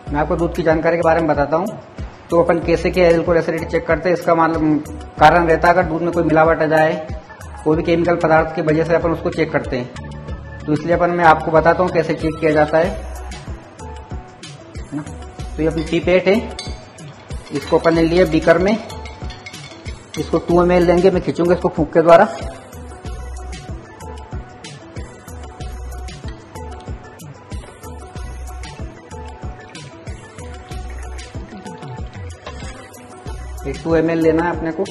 मैं आपको दूध की जानकारी के बारे में बताता हूँ। तो अपन कैसे के एल्कोहल एसिडिटी चेक करते हैं, इसका मतलब कारण रहता है अगर दूध में कोई मिलावट आ जाए, कोई भी केमिकल पदार्थ की वजह से अपन उसको चेक करते हैं। तो इसलिए मैं आपको बताता हूँ कैसे चेक किया जाता है ना। तो ये अपनी पीपेट है, इसको अपन ने लिए बीकर में, इसको 2 ml लेंगे। मैं खींचूंगा इसको फूंक के द्वारा। एक 2 ml लेना है अपने को।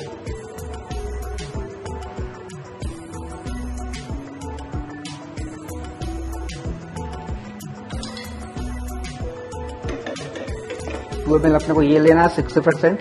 अपने को ये लेना है 60%।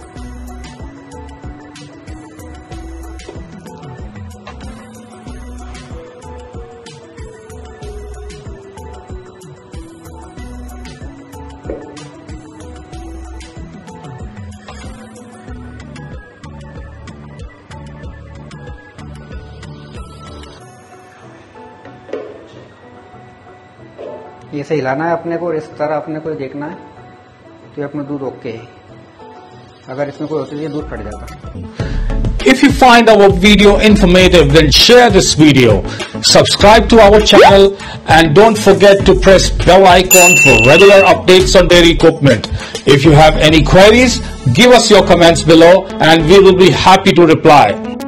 ये से हिलाना है अपने को और इस तरह अपने को देखना है। तो ये अपना दूध ओके है। अगर इसमें कोई होती है दूध फट जाता। If you find our video informative, then share this video, subscribe to our channel, and don't forget to press bell icon for regular updates on dairy equipment. If you have any queries, give us your comments below and we will be happy to reply.